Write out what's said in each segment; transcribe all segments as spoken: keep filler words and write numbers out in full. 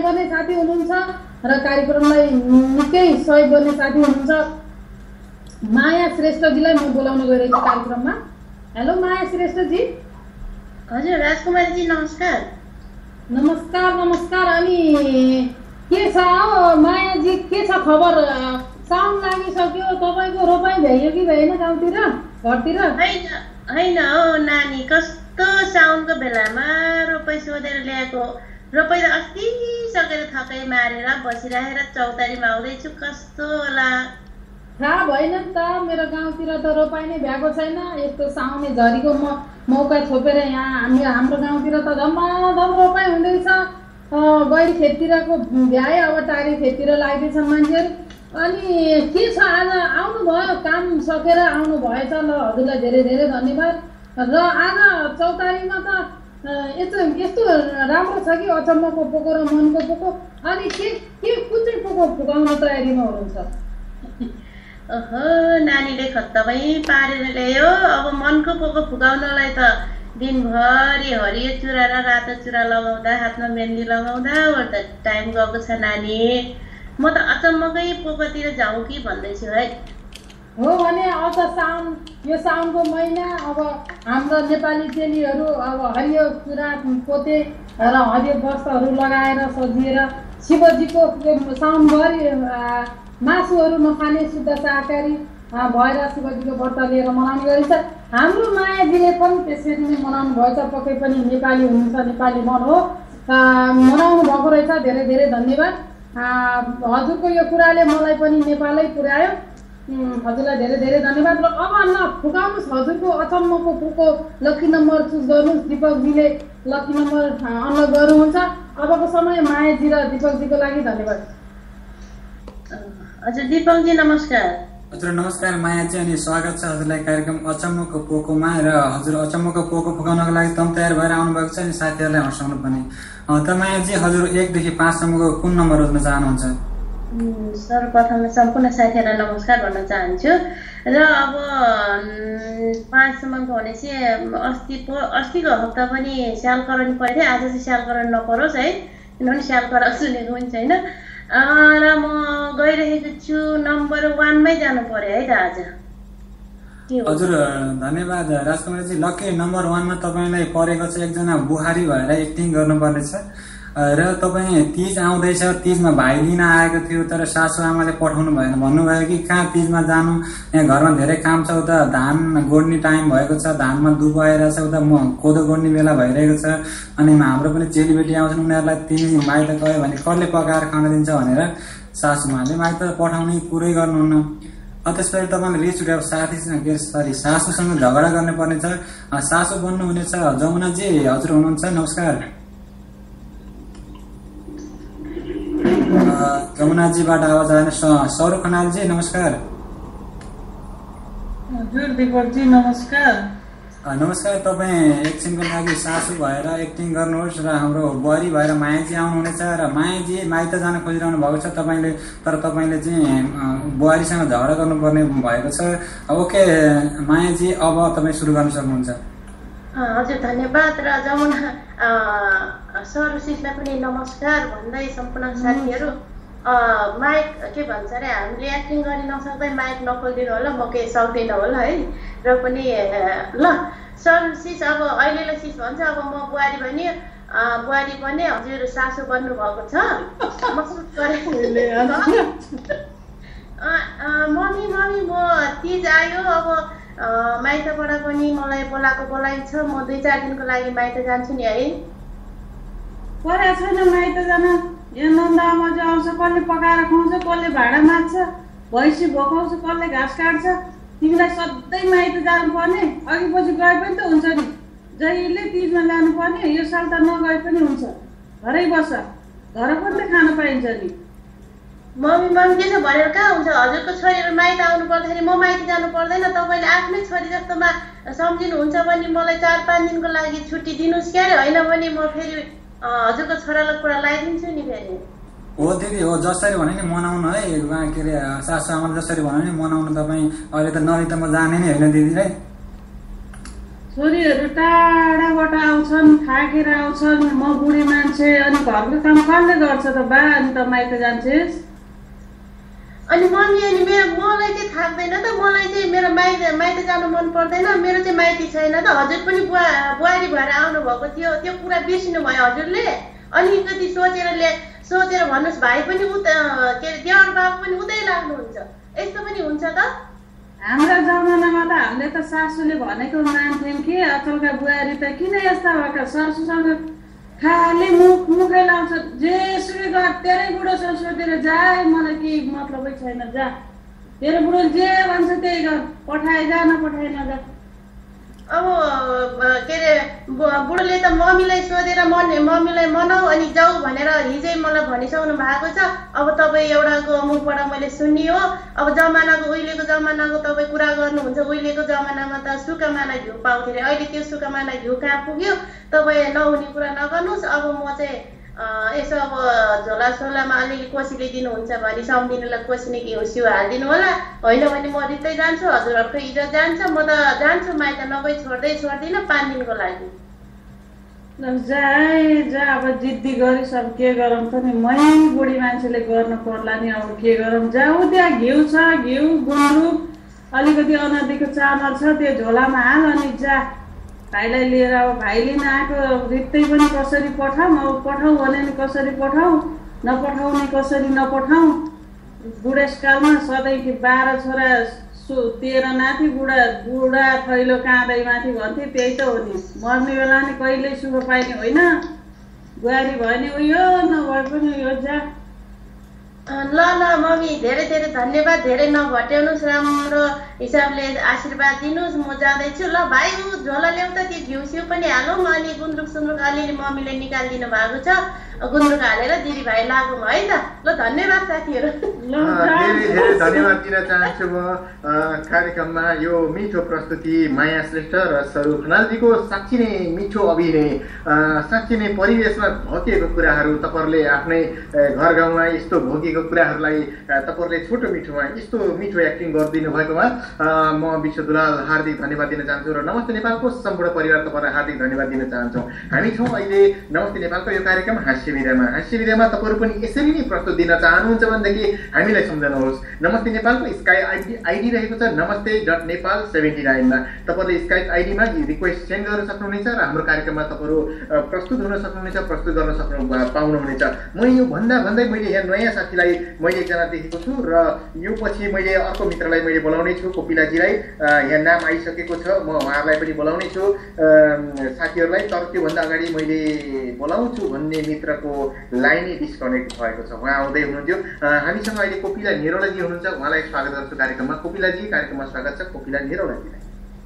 गर्ने साथी हुनुहुन्छ र कार्यक्रमलाई निकै सहयोग गर्ने साथी हुनुहुन्छ माया श्रेष्ठजीलाई म बोलाउन गइरहेको छु कार्यक्रममा। हेलो माया श्रेष्ठजी। हजुर राजकुमारीजी नमस्कार। नमस्कार नमस्कार। अनि के छ मायाजी, के छ खबर? साउन लागिसक्यो, तपाईँको रोपाइ भ्याइयो कि भएन गाउँतिर घरतिर? होइन होइन हो नानी, कस्तो साउनको बेलामा रोपाइ सोधेर ल्याएको। रोपाइ त अस्ति सकेर थकै मारेर बसिरहेर चौतारीमा आउँदैछु, कस्तो होला थाहा भएन नि त। मेरो गाउँतिर त रोपाइ नै भ्याएको छैन। यस्तो साउने झरीको म मौका छोपेर यहाँ हामी हाम्रो गाउँतिर त धमाधम रोपाइ हुँदैछ। गैरी खेततिरको भ्याए, अब टारी खेततिर लाग्दैछन् मान्छेहरू। अनि के छ, आज आउनुभयो, काम सकेर आउनु भएछ, ल हजुरलाई धेरै धेरै धन्यवाद। र आज चौतारीमा त यस्तो यस्तो राम्रो छ कि अचम्मको पोको र मनको पोको। अनि के के कुन चाहिँ पोको फुकाउन तयारीमा हुनुहुन्छ? ओहो नानीले खत्तमै पारेर ल्यायो। अब मनको पोको फुकाउनलाई त दिनभरि हरियो चुरा र रातो चुरा लगाउँदा, हातमा मेहन्दी लगाउँदा त टाइम गएको छ नानी। म त अचम्मकै पोकोतिर जाउँ कि भन्दैछु है। हो भने अझ साउन, यो साउनको महिना अब हाम्रो नेपाली चेलीहरू अब हरियो चुरा पोते र हरियो वस्त्रहरू लगाएर सजिएर शिवजीको साउनभरि मासुहरू नखाने शुद्ध शाकाहारी भएर शिवजीको व्रत लिएर मनाउने गरिन्छ। हाम्रो मायाजीले पनि त्यसरी नै मनाउनु भएछ। पक्कै पनि नेपाली हुनुहुन्छ, नेपाली मन हो, मनाउनु भएको रहेछ। धेरै धेरै धन्यवाद। हजुरको यो कुराले मलाई पनि नेपालै पुर्यायो। हजुरलाई धेरै धेरै धन्यवाद। र अब ल फुकाउनुहोस् हजुरको अचम्मको पोको। लकी नम्बर चुज गर्नुहोस्। दिपकजीले लकी नम्बर अनलक गर्नुहुन्छ। अबको समय मायाजी र दिपकजीको लागि धन्यवाद। हजुर दिपकजी नमस्कार। हजुर नमस्कार मायाजी, अनि स्वागत छ हजुरलाई कार्यक्रम अचम्मको पोकोमा। र हजुर अचम्मको पोको फुकाउनको लागि तम तयार भएर आउनुभएको छ, अनि साथीहरूलाई हँसाउनु पनि। त मायाजी हजुर एकदेखि पाँचसम्मको कुन नम्बर रोज्न चाहनुहुन्छ? सर्वप्रथम सम्पूर्ण साथीहरूलाई नमस्कार भन्न चाहन्छु। र अब पाँचसम्मको भनेपछि अस्ति अस्तिको हप्ता पनि स्यालकरण परेको थियो, आज चाहिँ स्यालकरण नपरोस् है, किनभने स्यालकरण सुनेको पनि छैन। र म गइरहेको छु नम्बर वानमै जानु पर्यो है त आज। हजुर धन्यवाद राजकुमारजी। लकी नम्बर वानमा तपाईँलाई परेको छ एकजना बुहारी भएर एक्टिङ गर्नुपर्नेछ। र तपाईँ तीज आउँदैछ, तीजमा भाइ लिन आएको थियो, तर सासु आमाले पठाउनु भएन, भन्नुभयो कि कहाँ तीजमा जानु, यहाँ घरमा धेरै काम छ, उता धान गोड्ने टाइम भएको छ, धानमा दुब आइरहेछ, उता म कोदो गोड्ने बेला भइरहेको छ। अनि हाम्रो पनि चेलीबेटी आउँछन्, उनीहरूलाई तिमी माइत गयो भने कसले पकाएर खान दिन्छ भनेर सासूमाले माइत पठाउने कुरै गर्नुहुन्न। त्यसपछि तपाईँले रिस उठ्यो, साथीसँग के सरी सासूसँग झगडा गर्नुपर्नेछ। सासू बन्नुहुनेछ जमुनाजी, हजुर हुनुहुन्छ? नमस्कार। जमुनाजीबाट आवाज आएन। सौरभ खनालजी नमस्कार। हजुर दिपकजी नमस्कार। नमस्कार। तपाईँ एकछिनको लागि सासू भएर एक्टिङ गर्नुहोस् र हाम्रो बुहारी भएर मायाजी आउनुहुनेछ। र मायाजी माइत जान खोजिरहनु भएको छ तपाईँले, तर तपाईँले चाहिँ बुहारीसँग झगडा गर्नुपर्ने भएको छ। ओके मायाजी, अब तपाईँ सुरु गर्न सक्नुहुन्छ। हजुर धन्यवाद। र जमुना सरसिसलाई पनि नमस्कार भन्दै सम्पूर्ण साथीहरू, माइक के भन्छ अरे हामीले एक्टिङ गरि नसक्दै माइक नखोलिदिनु होला, म केही सक्दिनँ होला है। र पनि ल सरसिस अब अहिलेलाई सिस भन्छ, अब म बुहारी भने बुहारी पनि हजुर सासू बन्नु भएको छ। मम्मी मम्मी म तिज आयो, अब माइतबाट पनि मलाई बोलाएको बोलाइ छ, म दुई चार दिनको लागि माइत जान्छु नि है। परेको छैन माइत जान। यो नन्दा मजा आउँछ, कसले पकाएर खुवाउँछ, कसले भाँडा माझ्छ, भैँसी भोकाउँछ, कसले घाँस काट्छ। तिमीलाई सधैँ माइत जानुपर्ने, अघि पछि गए पनि त हुन्छ नि, जहिले तिजमा लानुपर्ने। यो साल त नगए पनि हुन्छ, घरै बस, घर पनि त खान पाइन्छ नि। मम्मी मम्मी त्यसो भनेर कहाँ हुन्छ? हजुरको छोरीहरू माइत आउनु पर्दाखेरि म माइत जानु पर्दैन? तपाईँले आफ्नै छोरी जस्तोमा सम्झिनुहुन्छ भने मलाई चार पाँच दिनको लागि छुट्टी दिनुहोस् क्या अरे, होइन भने म फेरि हजुरको छोरालाई कुरा लगाइदिन्छु नि फेरि। हो दिदी हो, जसरी भने नि मनाउनु है, के अरे सासु आमाले जसरी भन्यो नि मनाउनु। तपाईँ अहिले त नरी त म जाने नै होइन दिदी है। छोरीहरू टाढाबाट आउँछन्, थाकेर आउँछन्, म बुढी मान्छे, अनि घरको काम कसले गर्छ त बा, अनि त माइत जान्छेस्? अनि मम्मी अनि मेरो मलाई चाहिँ थाक्दैन त, मलाई चाहिँ मेरो माइत माइत जानु मन पर्दैन, मेरो चाहिँ माइती छैन त। हजुर पनि बुवा बुहारी भएर आउनुभएको थियो, त्यो कुरा बिर्सिनु भयो हजुरले। अलिकति सोचेर ल्या सोचेर भन्नुहोस्, भाइ पनि उता के अरे देवर बाबु पनि उतै लाग्नुहुन्छ, यस्तो पनि हुन्छ त? हाम्रो जमानामा त हामीले त सासूले भनेको मान्थ्यौँ कि अचलका बुहारी त किन यस्ता भएका, सासूसँग खालि मुख मुखै लाउँछ, जेसुकै गर, तेरै बुढोसँग सोधेर जा, मलाई केही मतलबै छैन, जा तेरो बुढो जे भन्छ त्यही गर, पठाए जा नपठाए नजा। अब के अरे बुढोले त मम्मीलाई सोधेर मन मम्मीलाई मनाऊ अनि जाऊ भनेर हिजै मलाई भनिसक्नु भएको छ। अब तपाईँ एउटाको मुखबाट मैले सुन्ने हो। अब जमानाको उहिलेको जमानाको तपाईँ कुरा गर्नुहुन्छ, उहिलेको जमानामा त सुकामाना घिउ पाउँथ्यो अरे, अहिले त्यो सुकामाना घिउ कहाँ पुग्यो? तपाईँ नहुने कुरा नगर्नुहोस्। अब म चाहिँ यसो अब झोला सोलामा अलिअलि कोसीले दिनुहुन्छ भने सम्झिनुलाई कोसिने घिउ सिउ हालिदिनु होला, होइन भने म रित्तै जान्छु, हजुरहरूको इज्जत जान्छ। म त जान्छु माइत, नभई छोड्दै छोड्दिनँ पाँच दिनको लागि। जा जा, अब जिद्दी गरिस्, अब के गरौँ त नि, मै बुढी मान्छेले गर्नु पर्ला नि, अब के गरौँ। जाऊ, त्यहाँ घिउ छ, घिउ गुन्द्रुक अलिकति अनादिको चामल छ, त्यो झोलामा हाल अनि जा भाइलाई लिएर। अब भाइ लिन आएको रित्तै पनि कसरी पठाऊँ, अब पठाऊ भने नि कसरी पठाऊ, नपठाउने कसरी नपठाऊ। बुढेसकालमा सधैँ बाह्र छोरा सु तेह्र नाति, बुढा बुढा थैलो काँदै माथि भन्थे, त्यही त हो नि। मर्ने बेला नि कहिल्यै सुख पाइने होइन, बुहारी भयो नि उयो, नभए पनि उयो जा। ल ल मम्मी, धेरै धेरै धन्यवाद, धेरै नभट्याउनुहोस्, राम्रो हिसाबले आशीर्वाद दिनुहोस्। म जाँदैछु। ल भाइ, ऊ झोला ल्याउ त, त्यो घिउ सिउ पनि हालौँ, अनि गुन्द्रुक सुन्द्रुक अलिअलि मम्मीले निकालिदिनु भएको छ, गुन्द्रुक हालेर दिदी भाइ लागौँ है त। ल धन्यवाद साथीहरू। धेरै धेरै धन्यवाद दिन चाहन्छु म कार्यक्रममा यो मिठो प्रस्तुति माया श्रेष्ठ र स्वरूप खनालजीको। साँच्ची नै मिठो अभिनय, साँच्ची नै परिवेशमा भोगेको कुराहरू तपाईँहरूले आफ्नै घर गाउँमा यस्तो भोगेको कुराहरूलाई तपाईँहरूले छोटो मिठोमा यस्तो मिठो एक्टिङ गरिदिनु भएकोमा म विश्व दुलाल हार्दिक धन्यवाद दिन चाहन्छु र नमस्ते नेपालको सम्पूर्ण परिवार तपाईँलाई हार्दिक धन्यवाद दिन चाहन्छौँ। हामी छौँ अहिले नमस्ते नेपालको यो कार्यक्रम हास्य विधामा। हास्य विधामा तपाईँहरू पनि यसरी नै प्रस्तुत दिन चाहनुहुन्छ भनेदेखि हामीलाई सम्झनुहोस्। नमस्ते नेपालको स्काई आइडी आइडी रहेको छ नमस्ते डट नेपाल सेभेन्टी नाइनमा। तपाईँहरूले स्काइप आइडीमा रिक्वेस्ट सेन्ड गर्न सक्नुहुनेछ र हाम्रो कार्यक्रममा तपाईँहरू प्रस्तुत हुन सक्नुहुनेछ, प्रस्तुत गर्न सक्नु पाउनुहुनेछ। म यो भन्दा भन्दै मैले यहाँ नयाँ साथीलाई मैले एकजना देखेको छु र यो पछि मैले अर्को मित्रलाई मैले बोलाउने छु, कोपिलाजीलाई। यहाँ नाम आइसकेको छ, म उहाँहरूलाई पनि बोलाउने छु साथीहरूलाई। तर त्योभन्दा अगाडि मैले बोलाउँछु भन्ने मित्रको लाइनै डिस्कनेक्ट भएको छ, उहाँ आउँदै हुनुहुन्थ्यो। हामीसँग अहिले कोपिला निरौलाजी हुनुहुन्छ, उहाँलाई स्वागत गर्छु कार्यक्रममा। कोपिलाजी, कार्यक्रममा स्वागत छ। कोपिला निरौलाजीलाई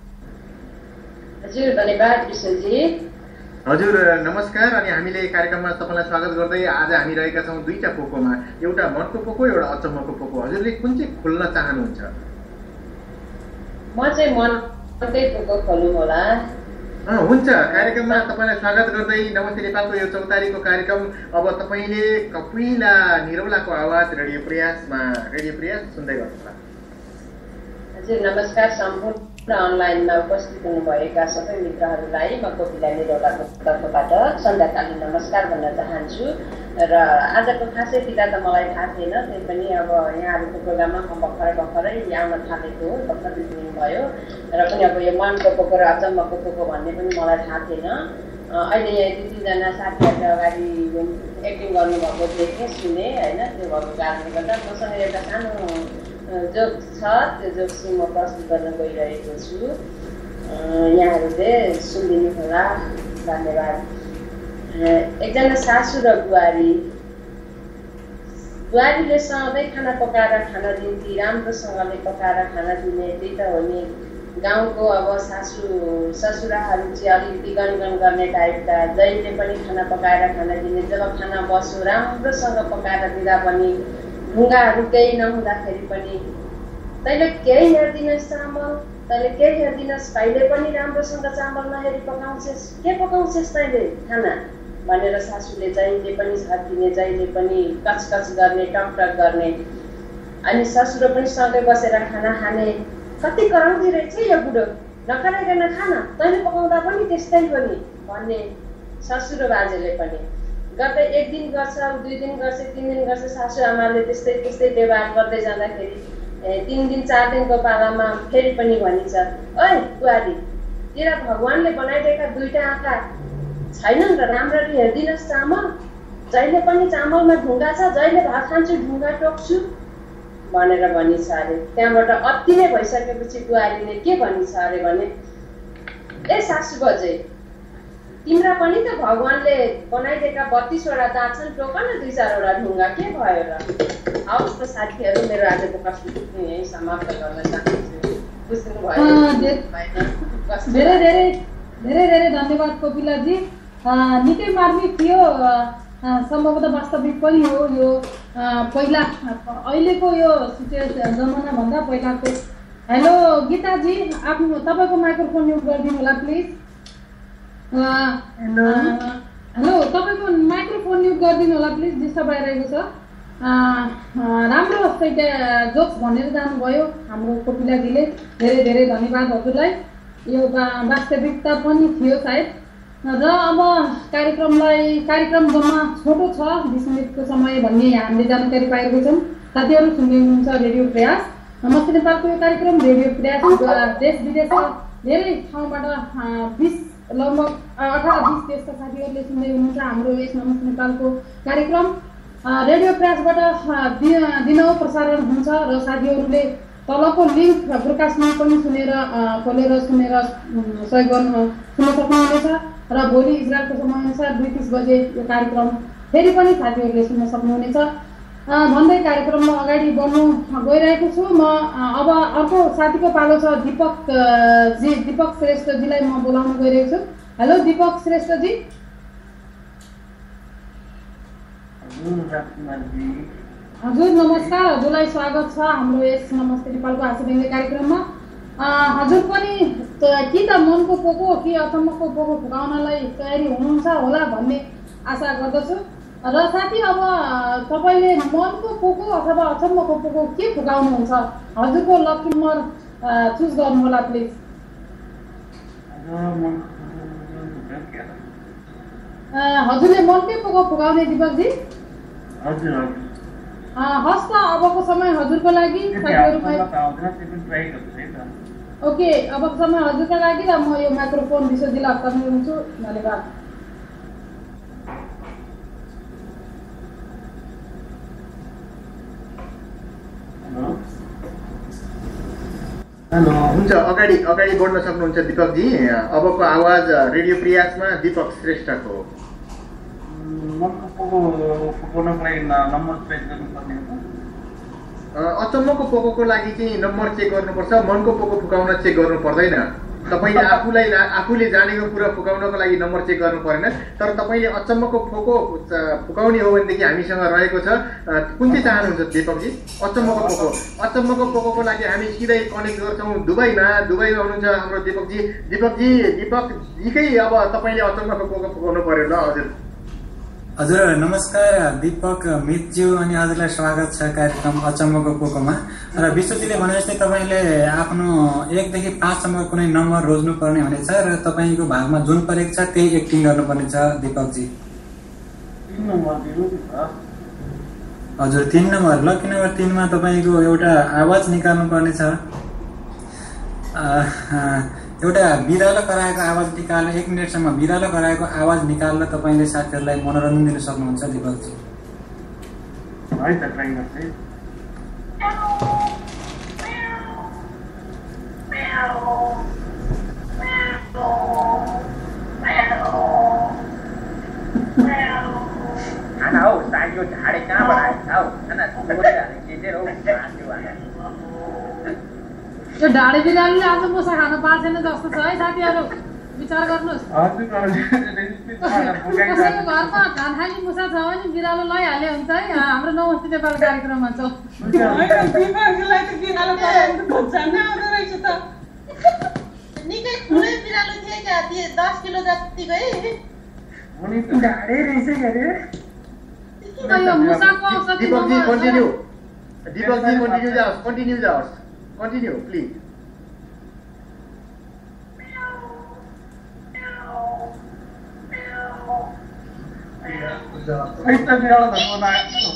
हजुर धन्यवाद विश्वजी। हजुर नमस्कार। अनि हामीले कार्यक्रममा तपाईँलाई स्वागत गर्दै आज हामी रहेका छौँ दुईटा पोकोमा, एउटा मनको पोको, एउटा अचम्मको पोको। हजुरले कुन चाहिँ खोल्न चाहनुहुन्छ? म चाहिँ मनकै पोको खोलौँ होला। हुन्छ, कार्यक्रममा तपाईँलाई स्वागत गर्दै नमस्ते नेपालको यो चौतारीको कार्यक्रम अब तपाईँले कपिला निरौलाको आवाज रेडियो प्रयासमा रेडियो प्रयास सुन्दै गर्नुहोला। हजुर नमस्कार सम्पूर्ण अनलाइनमा उपस्थित हुनुभएका सबै मित्रहरूलाई म कोपिला निरौलाको तर्फबाट सन्ध्याकालीन नमस्कार भन्न चाहन्छु। र आजको खासै पिता त मलाई थाहा थिएन, त्यही पनि अब यहाँहरूको प्रोग्राममा म भर्खरै भर्खरै आउन थालेको हो, भर्खर दुई दिन भयो र पनि अब यो मनको पोको र अचम्मको पोको भन्ने पनि मलाई थाहा थिएन। अहिले यहाँ दुई तिनजना साथीहरूले अगाडि एक्टिङ गर्नुभएको देखेँ, सुने होइन। त्यो भएको कारणले गर्दा मसँग एउटा सानो जोक छ, त्यो जोक चाहिँ म प्रस्तुत गर्न गइरहेको छु, यहाँहरूले सुनिदिनु होला। धन्यवाद। एकजना सासू र बुहारी। बुहारीले सधैँ खाना पकाएर खाना दिन्थे, राम्रोसँगले पकाएर खाना दिने, त्यही त हो नि। गाउँको अब सासू ससुराहरू चाहिँ अलिकति गनगन गर्ने टाइपका, जहिले पनि खाना पकाएर खाना दिने। जब खाना बस्यो राम्रोसँग पकाएर दिँदा पनि ढुङ्गाहरू केही नहुँदाखेरि पनि तैँले केही हेरिदिनुहोस् चामल, तैँले केही हेरिदिनुहोस्, भाइले पनि राम्रोसँग चामल नहेरी पकाउँछस्, के पकाउँछस् तैँले खाना भनेर सासूले जहिले पनि छापिने, जहिले पनि कचकच गर्ने, टकटक गर्ने। अनि ससुरो पनि सँगै बसेर खाना खाने। कति कराउँदै रहेछ यो बुढो, नखराइकन खान तैँले पकाउँदा पनि त्यस्तै पनि भन्ने सासू र बाजेले पनि। गर्दै एक दिन गर्छ, दुई दिन गर्छ, तिन दिन गर्छ, सासू आमाले त्यस्तै त्यस्तै व्यवहार गर्दै जाँदाखेरि तिन दिन चार दिनको पालामा फेरि पनि भनिन्छ, ओइ बुहारी तेरा भगवान्ले बनाइदिएका दुईटा आँखा छैनन् र राम्ररी हेरिदिनुहोस् चामल, जहिले पनि चामलमा ढुङ्गा छ, जहिले भात खान्छु ढुङ्गा टोक्छु भनेर भनिन्छ अरे। त्यहाँबाट अति नै भइसकेपछि बुहारीले के भनिन्छ अरे भने, ए सासू बजे तिम्रा पनि त भगवान्ले बनाइदिएका बत्तीसवटा दाँत छन्, टोक न दुई चारवटा ढुङ्गा, के भयो र। हवस् त साथीहरू, मेरो आजको प्रस्तुति यहीँ समाप्त गर्न चाहन्छु। बुझ्नुभयो? धेरै धेरै धेरै धेरै धन्यवाद कोपिलाजी। निकै मार्मिक थियो, सम्भवतः वास्तविक पनि हो यो। पहिला अहिलेको यो सिचुएसन जमानाभन्दा पहिलाको। हेलो गीताजी, आफ्नो तपाईँको माइक्रोफोन म्युट गरिदिनु होला प्लिज। हेलो हेलो तपाईँको माइक्रोफोन म्युट गरिदिनु होला प्लिज, डिस्टर्ब आइरहेको छ। राम्रो चाहिँ जोक्स भनेर जानुभयो हाम्रो कोपिलाजीले, धेरै धेरै धन्यवाद हजुरलाई। यो वास्तविकता पनि थियो सायद। र अब कार्यक्रमलाई कार्यक्रम जम्मा छोटो छ, बिस मिनटको समय भन्ने हामीले जानकारी पाएको छौँ। साथीहरू सुन्दै हुनुहुन्छ रेडियो प्रयास नमस्ते नेपालको यो कार्यक्रम। रेडियो प्रयास देश विदेशका धेरै ठाउँबाट बिस लगभग अठार बिस देशका साथीहरूले सुन्दै हुनुहुन्छ हाम्रो यस नमस्ते नेपालको कार्यक्रम। रेडियो प्रयासबाट दिनौ प्रसारण हुन्छ र साथीहरूले तलको लिङ्क ब्रोडकास्टमा पनि सुनेर खोलेर सुनेर सहयोग गर्नु सुन्न सक्नुहुनेछ। र भोलि इजरायलको समयअनुसार दुई तिस बजे यो कार्यक्रम फेरि पनि साथीहरूले सुन्न सक्नुहुनेछ भन्दै कार्यक्रममा अगाडि बढ्नु गइरहेको छु। म अब अर्को साथीको पालो छ, दीपक जी दीपक श्रेष्ठजीलाई म बोलाउन गइरहेको छु। हेलो दीपक श्रेष्ठजी। हजुर नमस्कार, हजुरलाई स्वागत छ हाम्रो यस नमस्ते नेपालको हाँसीव्यङ्ग्य कार्यक्रममा। हजुर पनि कि त मनको पोको कि अचम्मको पोको फुकाउनलाई तयारी हुनुहुन्छ होला भन्ने आशा गर्दछु। र साथी अब तपाईँले मनको पोको अथवा अचम्मको पोको के फुकाउनुहुन्छ, हजुरको लकी नम्बर चुज गर्नुहोला प्लिज। हजुरले मनकै पोको फुकाउने दिपकजी? हजुर हजुर। हस् त अबको समय हजुरको लागि ओके, अबको समय हजुरको लागि र म यो माइक्रोफोन विश्वजीलाई हस्तान्तरण गर्छु। धन्यवाद। हेलो, हुन्छ अगाडि अगाडि बढ्न सक्नुहुन्छ दिपकजी। अबको आवाज रेडियो प्रयासमा दीपक श्रेष्ठको। अचम्मको पोकोको लागि चाहिँ नम्बर चेक गर्नुपर्छ, मनको पोको फुकाउन चेक गर्नु पर्दैन। तपाईँले आफूलाई आफूले जानेको कुरा फुकाउनको लागि नम्बर चेक गर्नु परेन। तर तपाईँले अचम्मको पोको फुकाउने हो भनेदेखि हामीसँग रहेको छ। कुन चाहिँ चाहनुहुन्छ दीपकजी? अचम्मको पोको। अचम्मको पोकोको लागि हामी सिधै कनेक्ट गर्छौँ दुबईमा। दुबईमा हुनुहुन्छ हाम्रो दीपकजी। दीपकजी दीपकजीकै अब तपाईँले अचम्मको पोको फुकाउनु पर्यो ल। हजुर हजुर नमस्कार दीपक मितज्यू, अनि हजुरलाई स्वागत छ कार्यक्रम अचम्मको पोकोमा। र विश्वजीले भने जस्तै तपाईँले आफ्नो एकदेखि पाँचसम्म कुनै नम्बर रोज्नु पर्ने हुनेछ र तपाईँको भागमा जुन परेको छ त्यही एक्टिङ गर्नुपर्ने छ दिपकजी। हजुर तीन नम्बर, लकी नम्बर तीनमा तपाईँको एउटा आवाज निकाल्नु पर्ने छ। एउटा बिरालो कराएको आवाज निकाल्न एक मिनटसम्म बिरालो कराएको आवाज निकाल्न तपाईँले साथीहरूलाई मनोरञ्जन दिन सक्नुहुन्छ दिपकजी। खाना हौ साग्यो झाडे कहाँबाट आएको हौ खाना यो ढाडे बिरालोले आज मुसा खान पाएको छैन जस्तो छ है साथीहरू, विचार गर्नुहोस्। कसैको घरमा धान खाने मुसा छ भने बिरालो लैहाल्यो हुन्छ है। हाम्रो नमस्ते नेपाल कार्यक्रममा छ। निकै ठुलै बिरालो थिए क्या, दस किलो जतिकै। दीपकजी कन्टिन्यू, दीपकजी कन्टिन्यू जाओस्, कन्टिन्यू जाओस्, कन्टिन्यू प्लिज। साहित्य बिरालो धर्ममा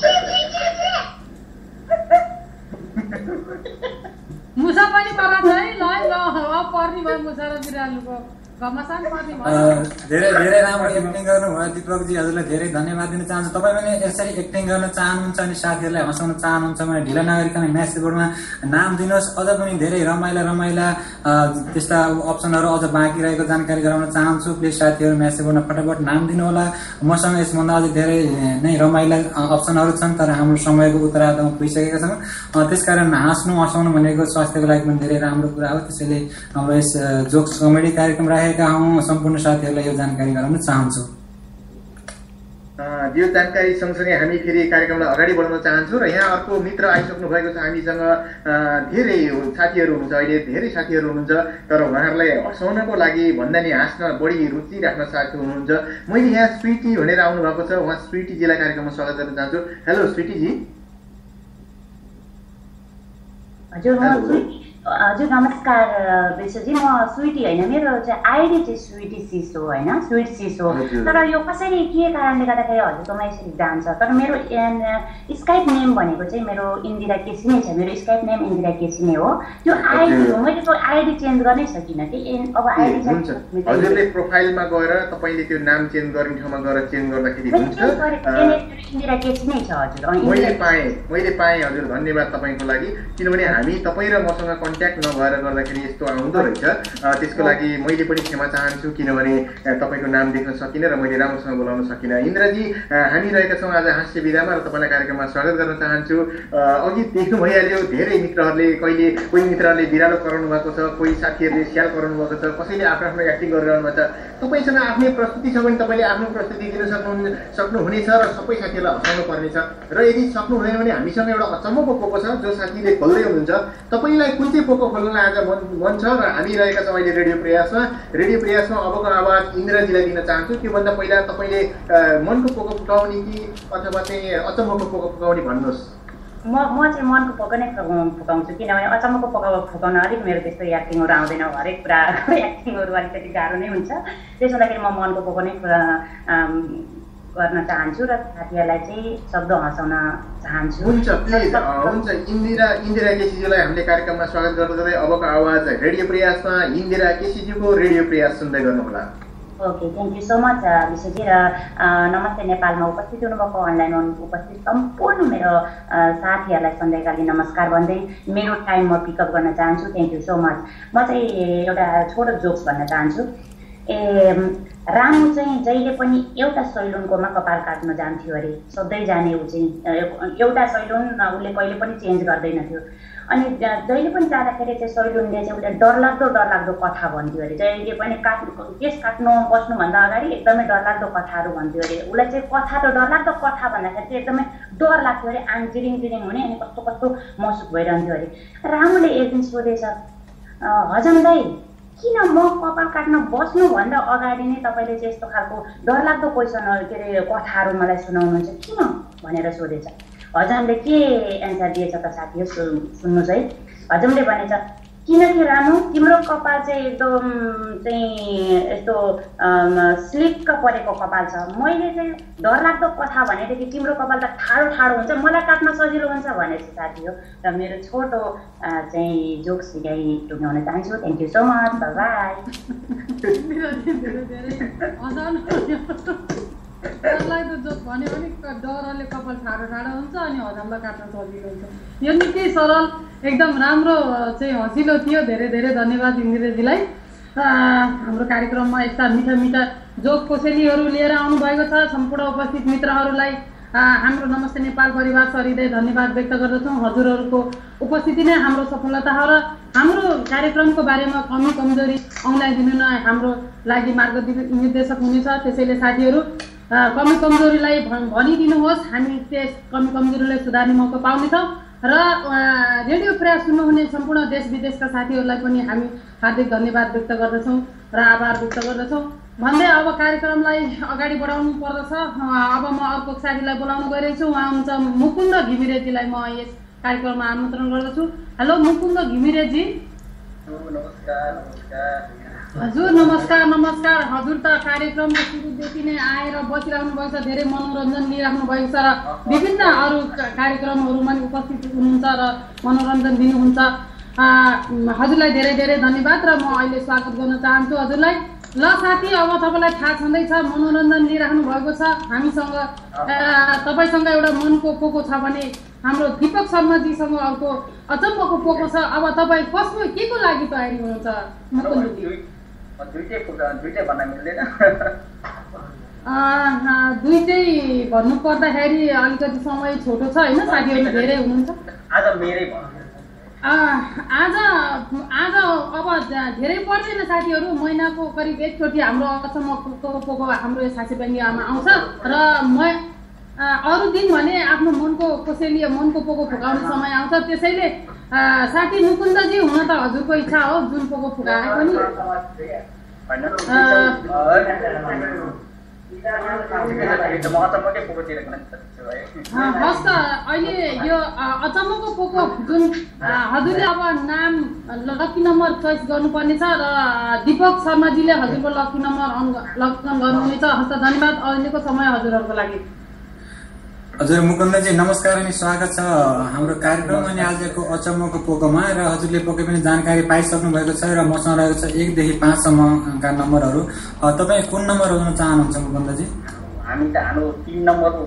मुसा पनि परा छ है ल ल अब पर्ने भयो मुसा र बिरालोको घमासान पर्ने भयो धेरै धेरै राम्रो एक्टिङ गर्नुभयो दिपकजी हजुरलाई धेरै धन्यवाद दिन चाहन्छु तपाईँ पनि यसरी एक्टिङ गर्न चाहनुहुन्छ अनि साथीहरूलाई हँसाउन चाहनुहुन्छ भने ढिला नगरिकन म्यासेज बोर्डमा नाम दिनुहोस् अझ पनि धेरै रमाइला रमाइला त्यस्ता अप्सनहरू अझ बाँकी रहेको जानकारी गराउन चाहन्छु प्लिज साथीहरू म्यासेज बोर्डमा फटाफट नाम दिनु होला मसँग यसभन्दा अझै धेरै नै रमाइला अप्सनहरू छन् तर हाम्रो समयको उत्तरार्धमा पुगिसकेका छौँ त्यसकारण हाँस्नु हँसाउनु भनेको स्वास्थ्यको लागि पनि धेरै राम्रो कुरा हो त्यसैले हाम्रो यस जोक्स कमेडी कार्यक्रम राखेका हौँ सम्पूर्ण साथीहरूलाई यो जानकारी गराउन चाहन्छु यो जानकारी सँगसँगै हामी फेरि कार्यक्रमलाई अगाडि बढाउन चाहन्छौँ र यहाँ अर्को मित्र आइसक्नु भएको छ हामीसँग धेरै साथीहरू हुनुहुन्छ अहिले धेरै साथीहरू हुनुहुन्छ तर उहाँहरूलाई हँसाउनको लागि भन्दा नि हाँस्न बढी रुचि राख्न साथी हुनुहुन्छ मैले यहाँ स्विटी भनेर आउनु भएको छ उहाँ स्विटीजीलाई कार्यक्रममा स्वागत गर्न चाहन्छु हेलो स्विटीजी हजुर हजुर नमस्कार विश्वजी म स्विटी होइन मेरो चाहिँ आइडी चाहिँ स्विटी सिस हो होइन स्विट सिस हो तर यो कसरी के कारणले गर्दाखेरि हजुरकोमा यसरी जान्छ तर मेरो स्काइप नेम भनेको चाहिँ मेरो इन्दिरा केसी नै छ मेरो स्काइप नेम इन्दिरा केसी नै हो त्यो आइडी हो मैले त्यो आइडी चेन्ज गर्नै सकिनँ कि अब आइडी चाहिँ हजुरले प्रोफाइलमा गएर तपाईँले त्यो नाम चेन्ज गर्ने ठाउँमा गएर चेन्ज गर्दाखेरि हुन्छ इन्दिरा केसी नै छ हजुर मैले पाएँ मैले पाएँ हजुर धन्यवाद तपाईँको लागि किनभने हामी तपाईँ र मसँग कन्ट्याक्ट नभएर गर्दाखेरि यस्तो आउँदो रहेछ त्यसको लागि मैले पनि क्षमा चाहन्छु किनभने तपाईँको नाम देख्न सकिनँ र मैले राम्रोसँग बोलाउन सकिनँ इन्द्रजी हामी रहेका छौँ आज हास्य विधामा र तपाईँलाई कार्यक्रममा स्वागत गर्न चाहन्छु अघि देख्नु भइहाल्यो धेरै मित्रहरूले कहिले कोही मित्रहरूले बिरालो कराउनु भएको छ कोही साथीहरूले स्याल कराउनु भएको छ कसैले आफ्नो आफ्नो एक्टिङ गरिरहनु भएको छ तपाईँसँग आफ्नै प्रस्तुति छ भने तपाईँले आफ्नो प्रस्तुति दिन सक्नु सक्नुहुनेछ र सबै साथीहरूलाई हँसाउनु पर्नेछ र यदि सक्नु हुँदैन भने हामीसँग एउटा अचम्मको पोको छ जो साथीले खोल्दै हुनुहुन्छ तपाईँलाई कुन चाहिँ पोको खोल्नलाई आज मन मन छ र हामी रहेका छौँ अहिले रेडियो प्रयासमा रेडियो प्रयासमा अबको आवाज इन्द्रजीलाई दिन चाहन्छु त्योभन्दा पहिला तपाईँले मनको पोको फुकाउने कि अथवा चाहिँ अचम्मको पोको फुकाउने भन्नुहोस् म म चाहिँ मनको पोको नै फुकाउँछु किनभने अचम्मको पोको फुकाउन अलिक मेरो त्यस्तो एक्टिङहरू आउँदैन हरेक कुरा एक्टिङहरू अलिकति गाह्रो नै हुन्छ त्यसो हुँदाखेरि म मनको पोको नै गर्न चाहन्छु र साथीहरूलाई चाहिँ सक्दो हँसाउन चाहन्छु हुन्छ प्लिज हुन्छ इन्दिरा इन्दिरा केसीजीलाई हामीले कार्यक्रममा स्वागत गर्दै गर्दै अबको आवाज रेडियो प्रयासमा इन्दिरा केसीजीको रेडियो प्रयास सुन्दै गर्नुहोला okay thank you so much विश्वजी र नमस्ते नेपालमा उपस्थित हुनुभएको अनलाइन उपस्थित सम्पूर्ण मेरो साथीहरूलाई सन्ध्याकालीन नमस्कार भन्दै मेरो टाइम म पिकअप गर्न चाहन्छु थ्याङ्क यू सो मच म चाहिँ एउटा छोटो जोक्स भन्न चाहन्छु ए रामु चाहिँ जहिले पनि एउटा सैलुनकोमा कपाल काट्न जान्थ्यो अरे सधैँ जाने ऊ चाहिँ एउटा सैलुन उसले कहिले पनि चेन्ज गर्दैन थियो अनि जहिले पनि जाँदाखेरि चाहिँ सैलुनले चाहिँ उसले डरलाग्दो डरलाग्दो कथा भन्थ्यो अरे जहिले पनि काट्नु केस काट्नु बस्नुभन्दा अगाडि एकदमै डरलाग्दो कथाहरू भन्थ्यो अरे उसलाई चाहिँ कथा त डरलाग्दो कथा भन्दाखेरि चाहिँ एकदमै डर लाग्थ्यो अरे आङ जिरिङ जिरिङ हुने अनि कस्तो कस्तो महसुस भइरहन्थ्यो अरे रामुले एक दिन सोधेछ हजम दाइ किन म कपाल काट्न बस्नुभन्दा अगाडि नै तपाईँले चाहिँ यस्तो खालको डरलाग्दो क्वेसन के अरे कथाहरू मलाई सुनाउनुहुन्छ किन भनेर सोधेछ हजमले के एन्सर दिएछ त साथी सुन्नुहोस् है हजमले भनेछ किनकि रामु तिम्रो कपाल चाहिँ एकदम चाहिँ यस्तो स्लिक्क परेको कपाल छ मैले चाहिँ डरलाग्दो कथा भनेदेखि तिम्रो कपाल त ठाडो ठाडो हुन्छ मलाई काट्न सजिलो हुन्छ भनेपछि साथी हो र मेरो छोटो चाहिँ जोक्स यही टुङ्ग्याउन चाहन्छु thank you so much bye डरलाग्दो जोक भन्यो भने डरले कपाल ठाडो ठाडो हुन्छ अनि हजमलाई काट्न सजिलो हुन्छ यो निकै सरल एकदम राम्रो चाहिँ हँसिलो थियो धेरै धेरै धन्यवाद इन्दिराजीलाई हाम्रो कार्यक्रममा यस्ता मिठा मिठा जोक कोसेलीहरू लिएर आउनुभएको छ सम्पूर्ण उपस्थित मित्रहरूलाई हाम्रो नमस्ते नेपाल परिवार सरिँदै धन्यवाद व्यक्त गर्दछौँ हजुरहरूको उपस्थिति नै हाम्रो सफलता हो र हाम्रो कार्यक्रमको बारेमा कमी कमजोरी औँल्याइदिनु नै हाम्रो लागि मार्गनिर्देशक हुनेछ त्यसैले साथीहरू कमी कमजोरीलाई भनिदिनुहोस् हामी त्यस कमी कमजोरीलाई सुधार्ने मौका पाउनेछौँ र रेडियो प्रयास सुन्नुहुने सम्पूर्ण देश विदेशका साथीहरूलाई पनि हामी हार्दिक धन्यवाद व्यक्त गर्दछौँ र आभार व्यक्त गर्दछौँ भन्दै अब कार्यक्रमलाई अगाडि बढाउनु पर्दछ अब म अर्को साथीलाई बोलाउन गइरहेको छु उहाँ हुन्छ मुकुन्द घिमिरेजीलाई म यस कार्यक्रममा आमन्त्रण गर्दछु हेलो मुकुन्द घिमिरेजी नमस्कार नमस्कार हजुर नमस्कार नमस्कार। हजुर त कार्यक्रमको सुरुदेखि नै आएर बसिराख्नु भएको छ, धेरै मनोरञ्जन लिइराख्नु भएको छ र विभिन्न अरू कार्यक्रमहरूमा उपस्थित हुनुहुन्छ र मनोरञ्जन दिनुहुन्छ। हजुरलाई धेरै धेरै धन्यवाद र म अहिले स्वागत गर्न चाहन्छु हजुरलाई। ल साथी, अब तपाईँलाई थाहा छँदैछ मनोरञ्जन लिइराख्नु भएको छ हामीसँग। तपाईँसँग एउटा मनको पोको छ भने हाम्रो दीपक शर्माजीसँग अर्को अचम्मको पोको छ। अब तपाईँ कसको के को लागि तयारी हुनुहुन्छ? दुईटै भन्नु पर्दाखेरि अलिकति समय छोटो छ होइन, साथीहरू धेरै हुनुहुन्छ। आज मेरै आज आज अब धेरै पर्दैन साथीहरू, महिनाको करिब एकचोटि हाम्रो अचम्मको पोको हाम्रो साथी बहिनीमा आउँछ र म अरू दिन भने आफ्नो मनको कसैले मनको पोको फुकाउने समय आउँछ। त्यसैले साथी मुकुन्दजी, हुन त हजुरको इच्छा हो जुन पोको फुकाए पनि हस् त। अहिले यो अचम्मको पोको जुन हजुरले अब नाम लकी नम्बर चोइस गर्नुपर्ने छ र दीपक शर्माजीले हजुरको लकी नम्बर लगन गर्नुहुनेछ। हस् त, धन्यवाद अहिलेको समय हजुरहरूको लागि। हजुर मुकुन्दजी नमस्कार अनि स्वागत छ हाम्रो कार्यक्रम अनि आजको अचम्मको पोकोमा। र हजुरले पक्कै पनि जानकारी पाइसक्नु भएको छ र मसँग रहेको छ एकदेखि पाँचसम्मका नम्बरहरू। तपाईँ कुन नम्बर हुन चाहनुहुन्छ मुकुन्दजी? हामी त हाम्रो तीन नम्बरको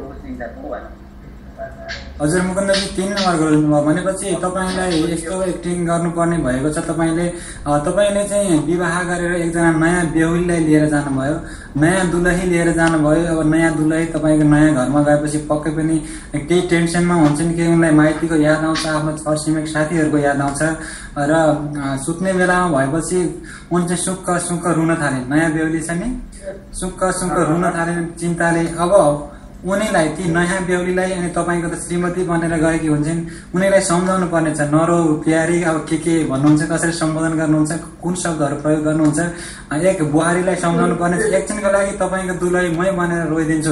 हजुर मुकुन्दजी तीन नम्बर गर्नुभयो भनेपछि तपाईँलाई यस्तो एक्टिङ गर्नुपर्ने भएको छ। तपाईँले तपाईँले चाहिँ विवाह गरेर एकजना नयाँ बेहुलीलाई लिएर जानुभयो, नयाँ दुलही लिएर जानुभयो। अब नयाँ दुलही तपाईँको नयाँ घरमा गएपछि पक्कै पनि केही टेन्सनमा हुन्छन् कि उनलाई माइतीको याद आउँछ, आफ्नो छर छिमेक साथीहरूको याद आउँछ र सुत्ने बेलामा भएपछि उन चाहिँ सुक्क सुक्क रुन थाले। नयाँ बेहुली छ नि, सुक्क सुक्क रुन थाले चिन्ताले। अब उनीलाई ती नयाँ बेहुलीलाई अनि तपाईँको त श्रीमती बनेर गएकी हुन्छन्, उनीलाई सम्झाउनु पर्ने छ। नरो प्यारी अब के के भन्नुहुन्छ, कसरी सम्बोधन गर्नुहुन्छ, कुन शब्दहरू प्रयोग गर्नुहुन्छ। एक बुहारीलाई सम्झाउनु पर्ने छ, एकछिनको लागि तपाईँको दुलही मै बनेर रोइदिन्छु।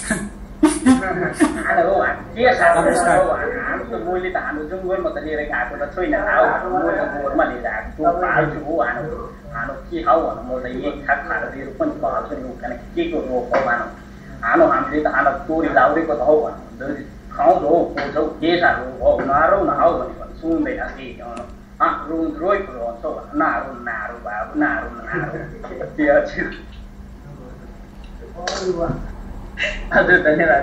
मैले त हाम्रो जङ्गलमा त लिएर गएको त छैन, गोरमा लिएर आएको पाल्छु हो। हानु हानु के खाऊ भनौँ, म त एक खाक खाएर दिएर पनि पाल्छु नि, के को रोग हो भनौँ। हानो हामीले त हाना तोरी लाउरेको त हौ भन्नु, खाउँछ हौ पोल्छौ के साह्रो हो, नहारौ नहाउ भने सुन्दैन के रु रोएको रहन्छ हौ भन, नहारौ नहारौ बाबु नहारौ नहारौ। हजुर धन्यवाद।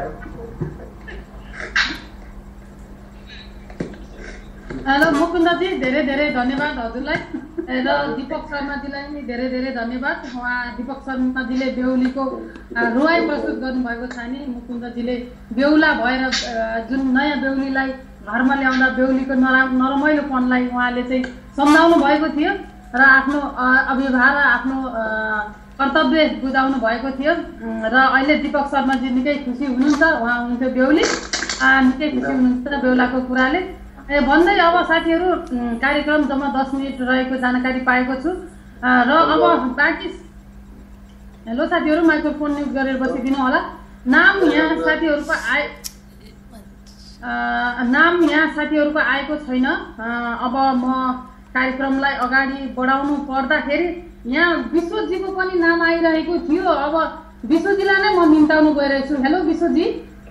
हेलो मुकुन्दजी, धेरै धेरै धन्यवाद हजुरलाई र दीपक शर्माजीलाई पनि धेरै धेरै धन्यवाद। उहाँ दीपक शर्माजीले बेहुलीको रुवाई प्रस्तुत गर्नुभएको छ नि। मुकुन्दजीले बेहुला भएर जुन नयाँ बेहुलीलाई घरमा ल्याउँदा बेहुलीको नरा नरमाइलोपनलाई उहाँले चाहिँ सम्झाउनु भएको थियो र आफ्नो अभिभाव र आफ्नो कर्तव्य बुझाउनु भएको थियो। र अहिले दीपक शर्माजी निकै खुसी हुनुहुन्छ, उहाँ हुनुहुन्थ्यो बेहुली, निकै खुसी हुनुहुन्छ बेहुलाको कुराले। ए भन्दै अब साथीहरू कार्यक्रम जम्मा दस मिनट रहेको जानकारी पाएको छु र अब बाँकी हेलो साथीहरू माइक्रोफोन म्युट गरेर बसिदिनु होला। नाम यहाँ साथीहरूको आए नाम यहाँ साथीहरूको आएको छैन। अब म कार्यक्रमलाई अगाडि बढाउनु पर्दाखेरि यहाँ विश्वजीको पनि नाम आइरहेको थियो। अब विश्वजीलाई नै म निम्ताउनु गइरहेको छु। हेलो विश्वजी।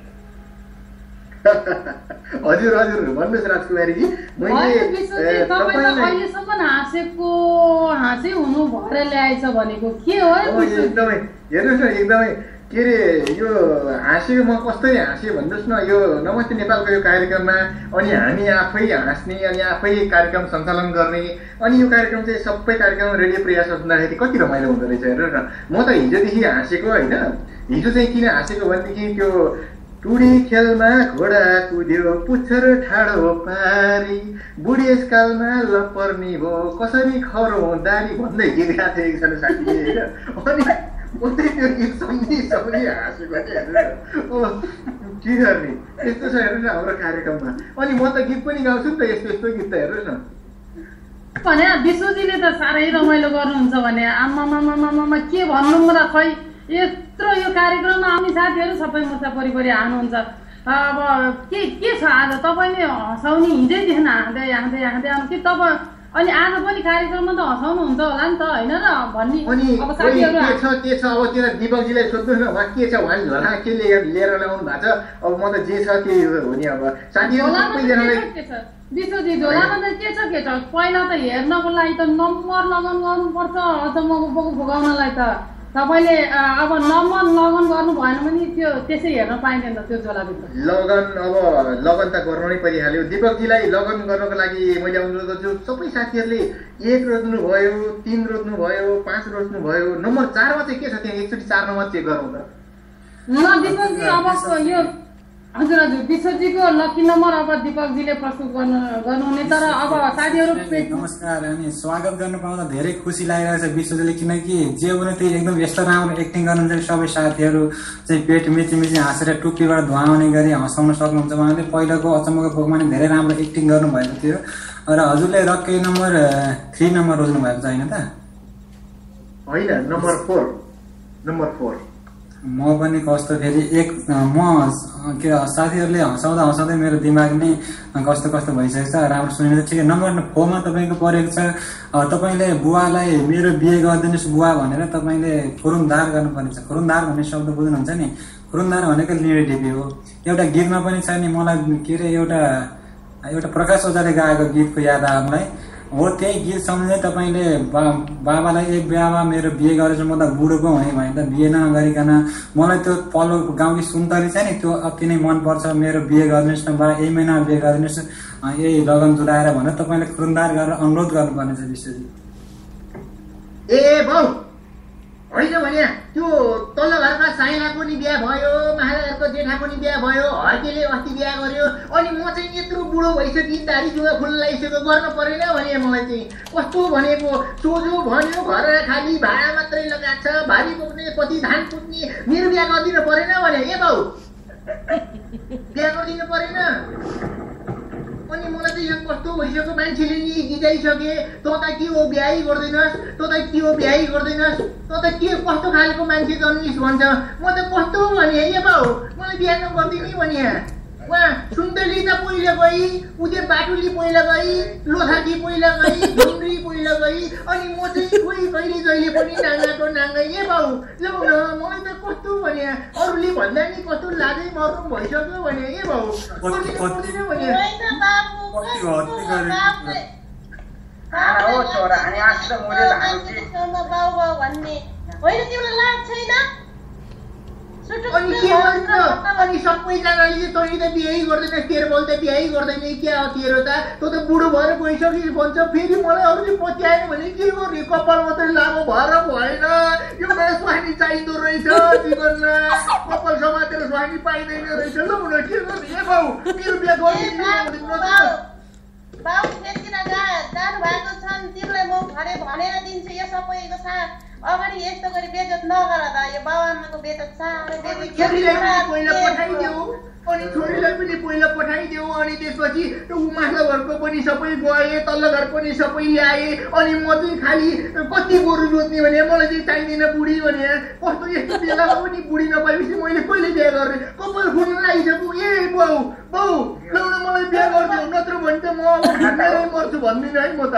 हजुर हजुर भन्नुहोस् राजकुमारीजी। मैले अहिलेसम्म हाँसेको हाँसे हुनु भएर ल्याएछ भनेको के हो? एकदमै हेर्नुहोस् न, एकदमै के अरे यो हाँसेको म कस्तरी हाँसेँ भन्नुहोस् न। यो नमस्ते नेपालको यो कार्यक्रममा अनि हामी आफै हाँस्ने अनि आफै कार्यक्रम सञ्चालन गर्ने अनि यो कार्यक्रम चाहिँ सबै कार्यक्रम रेडियो प्रयास सुन्दाखेरि कति रमाइलो हुँदो रहेछ। हेर्नुहोस् न, म त हिजोदेखि हाँसेको होइन। हिजो चाहिँ किन हाँसेको भनेदेखि त्यो टुडी खेलमा घोडा कुद्यो पुच्छर ठाडो पारी, बुढेसकालमा लपर्नी भो कसरी खरो दारी भन्दै गीत गाएको थियो एकजना साथीले होइन। अनि उतै त्यो गीत सम्झी सम्झी हाँसेको ओ के गर्ने, यस्तो छ हेर्नुहोस् न हाम्रो कार्यक्रममा। अनि म त गीत पनि गाउँछु नि त, यस्तो यस्तो गीत त हेर्नुहोस् न। भने विश्वजीले त साह्रै रमाइलो गर्नुहुन्छ भने आमामामामामा के भन्नु र, खै यत्रो यो कार्यक्रममा आउने साथीहरू सबै मोर्चा परिपरि आउनुहुन्छ। अब के के छ आज तपाईँले हँसाउने हिजैदेखि हाँस्दै हाँस्दै हाँस्दै आउनु कि तपाईँ अनि आज पनि कार्यक्रममा त हँसाउनुहुन्छ होला नि त हैन र भन्ने अनि अब साथीहरु के छ के छ अब त्यो दीपकजीलाई सोध्नु न उहाँ के छ उहाँले झोला के लिएर ल्याउनु भएको छ अब म त जे छ त्यही हो नि अब साथीहरु सबैजनालाई विश्वजी झोलामा त के छ के छ पहिला त हेर्नको लागि त नम्बर लगन गर्नुपर्छ अचम्मको बोको भोगाउनलाई त तपाईले अब नम्बर लगन गर्नु भएन भने त्यो त्यसै हेर्न पाइँदैन त्यो झोलाभित्र लगन अब लगन त गर्नु नै परिहाल्यो दीपकजीलाई लगन गर्नको लागि मैले अनुरोध गर्छु सबै साथीहरूले एक रोज्नु भयो तीन रोज्नु भयो पाँच रोज्नु भयो नम्बर चारमा चाहिँ के छ त्यहाँ एकचोटि चार नम्बर चेक गरौँ त ल दीपकजी अब यो हजुर हजुर विश्वजीको लकी नम्बर अब दीपकजीले प्रस्तुत गर्नु गर्नुहुने तर अब साथीहरु नमस्कार अनि स्वागत गर्न पाउँदा धेरै खुसी लागिरहेछ विश्वजीले किनकि जे भने त्यही एकदम यस्तो राम्रो एक्टिङ गर्नुहुन्छ सबै साथीहरु चाहिँ पेट मिची मिची हाँसेर टुप्पीबाट धुवा आउने गरी हँसाउन सक्नुहुन्छ उहाँले पहिलाको अचम्मको पोकमा नि धेरै राम्रो एक्टिङ गर्नुभएको थियो र हजुरले रक्कै नम्बर थ्री नम्बर रोज्नु भएको छ हैन त होइन नम्बर फोर नम्बर फोर म पनि कस्तो फेरि एक म के साथीहरूले हँसाउँदा हँसाउँदै मेरो दिमाग नै कस्तो कस्तो भइसकेको छ राम्रो सुनिन्छ ठिकै नम्बर फोरमा तपाईँको परेको छ तपाईँले बुवालाई मेरो बिहे गरिदिनुहोस् बुवा भनेर तपाईँले खुरुङदार गर्नुपर्ने छ खुरुङदार भन्ने शब्द बुझ्नुहुन्छ नि खुरुङदार भनेको लिँडे ढिपी हो एउटा गीतमा पनि छ नि मलाई के अरे एउटा एउटा प्रकाश ओझाले गाएको गीतको याद आयो मलाई हो त्यही गीत सम्झँदै तपाईँले बा बाबालाई एक बिहामा मेरो बिहे गरेर म त बुढो पो हुने भने त बिहे नगरिकन मलाई त्यो पल्लो गाउँकी सुन्तली छ नि त्यो अति नै मनपर्छ मेरो बिहे गरिदिनुहोस् न बा यही महिनामा बिहे गरिदिनुहोस् यही लगन जुलाएर भनेर तपाईँले खुरुङदार गरेर अनुरोध गर्नुपर्ने छ विश्वजी ए बाउ होइन भने त्यो तल्लो घरका साइलाको नि बिहा भयो माथिल्लो घरको जेठाको नि बिहा भयो हर्केले अस्ति बिहा गर्यो अनि म चाहिँ यत्रो बुढो भइसकेँ दारी जुवा खुल्ला लगाइसक्यो गर्न परेन भने मलाई चाहिँ कस्तो भनेको सोझो भन्यो घर खाली भाडा मात्रै लगाएको छ भारी पुग्ने पति धान पुग्ने मेरो बिहा गरिदिनु परेन भने ए बाउ बिहा गरिदिनु परेन अनि मलाई चाहिँ यहाँ कस्तो भइसक्यो मान्छेले नि गिजाइसके तँ त के हो बिहाइ गर्दैनस् तँ त के हो बिहाइ गर्दैनस् तँ त के कस्तो खालको मान्छे जन्मिस भन्छ म त कस्तो भने ए बाउ मलाई बिहा नगरिदिने भने उहाँ सुन्तली त पहिला गई उदे बाटुली पहिला गई लोथाकी पहिला गई ढुङ्ग्री पहिला गई अनि म चाहिँ कोही कहिले जहिले पनि नाङ्गाको नाङ्गा ए बाउ लौ न मलाई त कस्तो भने अरूले भन्दा नि कस्तो लाजै मर्नु भइसक्यो भने ए बाउ भने अनि के भन्छ अनि सबैजनाले तैँले त बिहे गर्दैन तेरो बोल त बिहे गर्दैन क्या हो तेरो त तँ त बुढो भएर गइसकिस भन्छ फेरि मलाई अरूले पत्याएन भने के गर्ने कपाल मात्रै लामो भएर भएन एउटा स्वानी चाहिँदो रहेछ जीवनमा कपाल समातेर स्वानी पाइँदैन रहेछ ल हुन के गर्ने ए बाउ मेरो बिहा गरिदिनु बाउ फेरि जानु भएको छन् तिमीलाई म घरे भनेर दिन्छु यो सबैको साथ अगाडि यस्तो गरी बेजत नगर त यो बाबुआमाको बेजत साह्रै पहिला पठाइदेऊ अनि छोरीलाई पनि पहिला पठाइदेऊ अनि त्यसपछि ऊ माथिल्लो घरको पनि सबै गए तल्लो घर पनि सबै ल्याए अनि म चाहिँ खालि कति गोरु जोत्ने भने मलाई चाहिँ चाहिँदैन बुढी भने कस्तो यस्तो बेलामा पनि बुढी नपाएपछि मैले कहिले बिहा गर्ने कपाल फुल्न लागिसक्यो ए बाउ बाउ ल्याउन मलाई बिहा गरिदेऊ नत्र भने त म अब मर्छु भन्दिनँ है म त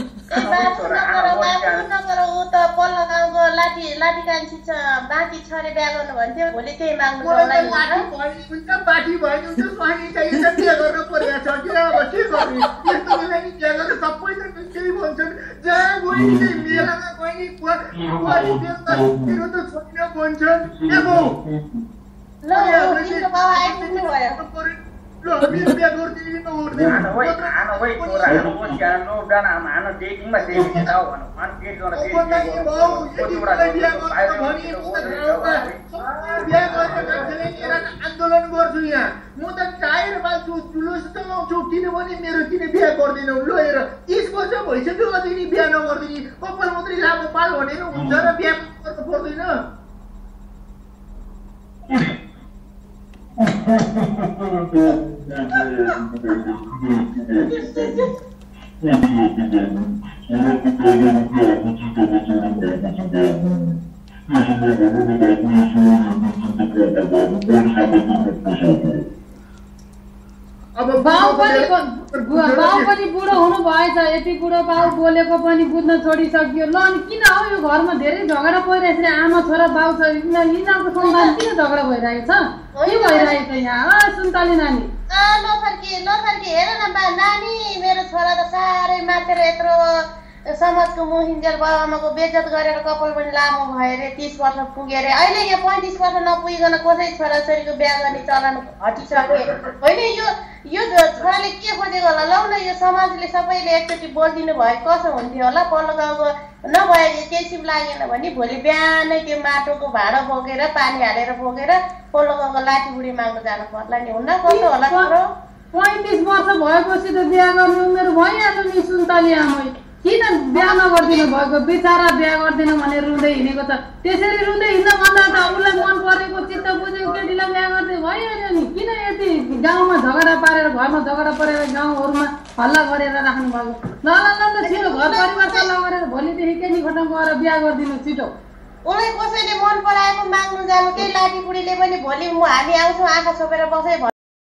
ऊ त पल्लो गाउँको लाठी लाठी कान्छी छ बाँकी छरे बिहा गर्नु भन्थ्यो भोलि त्यही माग्नु बाटी भयो हुन्छ स्वानी चाहिन्छ बिहा गर्नु परेको छ कि अब के गर्ने यस्तो बेला नि बिहा गरेर सबै त केही भन्छन् जहाँ गयो नि मेलामा गयो नि बुहारी मेरो त छोरी भन्छन् ए बाउ ल तिम्रो बाउ आइपुग्नु भयो ल मेरो बिहा गरिदिनु नहुँदैन आनो भाइ आनो भाइ छोराहरु बसिया नो डाना आनो डेटिङमा सेमी जाऊ भन अनि पेट गर्न फेरि बाउ यदि मलाई बिहा गर्नु भनी म त बिहा गर्ने मान्छेले लिएर आन्दोलन गर्छु यहाँ म त टायर बाल्छु जुलुस चलाउँछु किनभने मेरो किन बिहा गर्दिनौ ल हेर तीस वर्ष भइसक्यो अझै नि बिहा नगर्दिनी कपाल मात्रै लामो पाल भनेर हुन्छ र बिहा गर्नु पर्दैन अब बाउ पनि बाउ पनि बुढो हुनु भएछ, यति बुढो बाउ बोलेको पनि बुझ्न छोडिसक्यो। ल अनि किन हो यो घरमा धेरै झगडा भइरहेछ रे? आमा छोरा बाउ छ, यिनीहरूको सन्तान किन झगडा भइरहेछ? के भइरहेछ यहाँ सुन्तली नानी? नफर्के नफर्के हेर न बा नानी, मेरो छोरा त साह्रै मातेर यत्रो समाजको मोहिन्जेल बाबाआमाको बेइज्जत गरेर कपाल पनि लामो भयो अरे, तिस वर्ष पुग्यो अरे। अहिले यहाँ पैँतिस वर्ष नपुगिकन कसै छोराछोरीको बिहा गर्ने चलन हटिसके होइन। यो यो छोराले के खोजेको होला? लौ न यो समाजले सबैले एकचोटि बोलिदिनु भयो कसो हुन्थ्यो होला? पल्लो गाउँको नभए केही सिप लागेन भने भोलि बिहानै त्यो माटोको भाँडो बोकेर पानी हालेर बोकेर पल्लो गाउँको लाठी बुढी माग्न जानु पर्ला नि, हुन्न? कस्तो होला छोरो? पैँतिस वर्ष भएपछि त बिहा गर्ने उमेर भइहाल्यो नि सुन्तली आमै। किन बिहा नगरिदिनु भएको? बिचारा बिहा गर्दैन भनेर रुँदै हिँडेको छ। त्यसरी रुँदै हिँड्न भन्दा त उसलाई मन परेको चित्त बुझेको केटीलाई बिहा गर्दै भइहाल्यो नि। किन यति गाउँमा झगडा पारेर, घरमा झगडा परेर गाउँहरूमा हल्ला गरेर राख्नु भएको? ल ल ल छिटो घर परिवार सल्लाह गरेर भोलिदेखि केटी खटम गएर बिहा गरिदिनु छिटो। उसलाई कसैले मन पराएको माग्नु जानु, त्यही लाठी बुढीले पनि भोलि हामी आउँछौँ आँखा छोपेर बसै